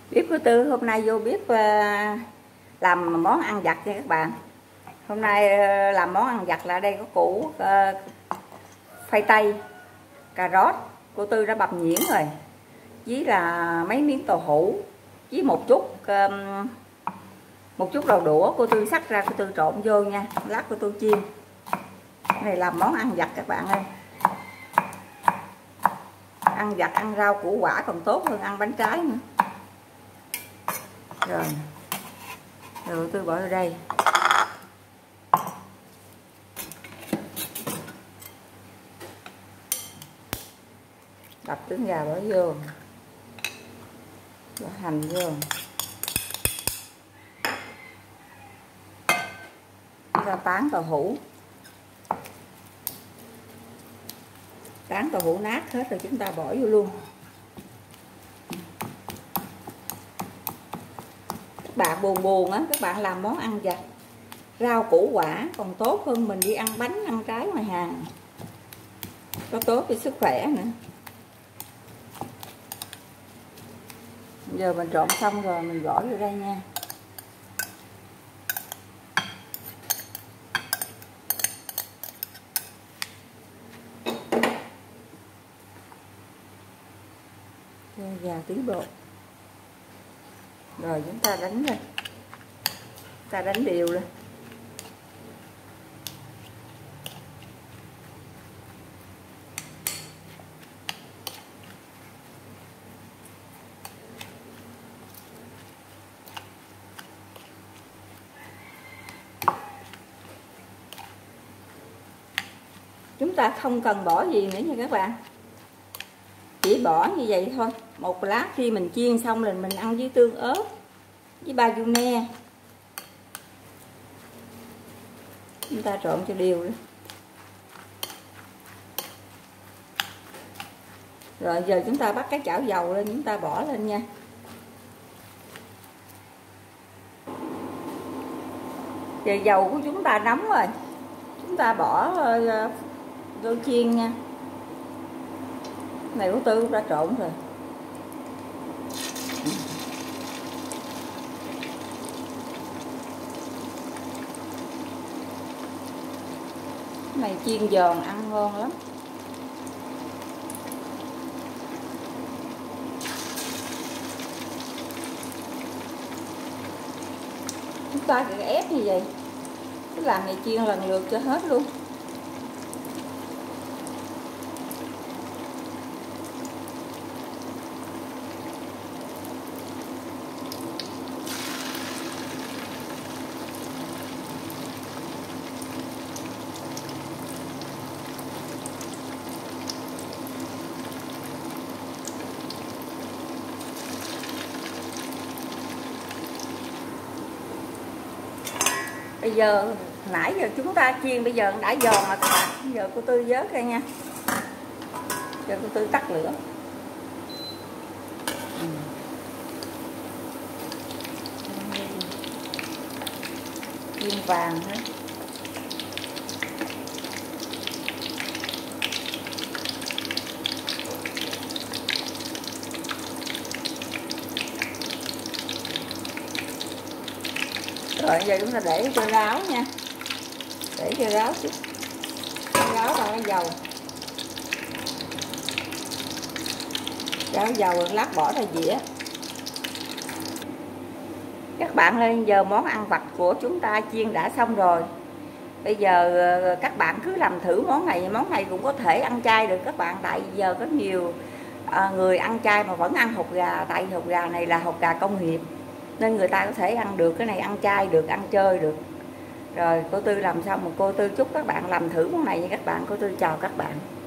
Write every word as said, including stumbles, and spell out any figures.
Bếp của Tư hôm nay vô bếp làm món ăn vặt nha các bạn. Hôm nay làm món ăn vặt là đây có củ khoai tây, cà rốt, cô Tư đã bằm nhuyễn rồi, với là mấy miếng tàu hũ, với một chút một chút đầu đũa cô Tư xắt ra, cô Tư trộn vô nha, lát cô Tư chiên. Cái này làm món ăn vặt các bạn ơi. Ăn vặt, ăn rau củ quả còn tốt hơn ăn bánh trái nữa. Rồi rồi tôi bỏ vào đây. Đập trứng gà bỏ vô, bỏ hành vô, ra tán tàu hũ, tán tàu hũ nát hết rồi chúng ta bỏ vô luôn. Các bạn buồn buồn á, các bạn làm món ăn vặt rau củ quả còn tốt hơn mình đi ăn bánh ăn trái ngoài hàng, có tốt cho sức khỏe nữa. Giờ mình trộn xong rồi mình gõ vô đây nha. Cho gà tí bột. Rồi chúng ta đánh lên. Ta đánh đều lên. Chúng ta không cần bỏ gì nữa nha các bạn, chỉ bỏ như vậy thôi. Một lát khi mình chiên xong rồi mình ăn với tương ớt với ba du ne. Chúng ta trộn cho đều lên. Rồi giờ chúng ta bắt cái chảo dầu lên, chúng ta bỏ lên nha. Giờ dầu của chúng ta nóng rồi, chúng ta bỏ vô chiên nha. Này của Tư đã trộn rồi. Cái này chiên giòn ăn ngon lắm. Chúng ta cứ ép như vậy, cái làm này chiên lần lượt cho hết luôn. Bây giờ nãy giờ chúng ta chiên bây giờ đã giòn rồi các bạn. Bây giờ cô Tư vớt ra nha. Giờ cô Tư tắt lửa. Chiên vàng hết. Rồi giờ chúng ta để cho ráo nha, để cho ráo chút, ráo vào cái dầu, ráo dầu lát bỏ ra dĩa. Các bạn ơi, giờ món ăn vặt của chúng ta chiên đã xong rồi. Bây giờ các bạn cứ làm thử món này, món này cũng có thể ăn chay được các bạn, tại giờ có nhiều người ăn chay mà vẫn ăn hột gà, tại hột gà này là hột gà công nghiệp nên người ta có thể ăn được cái này, ăn chay được, ăn chơi được. Rồi cô Tư làm xong, một cô Tư chúc các bạn làm thử món này nha các bạn. Cô Tư chào các bạn.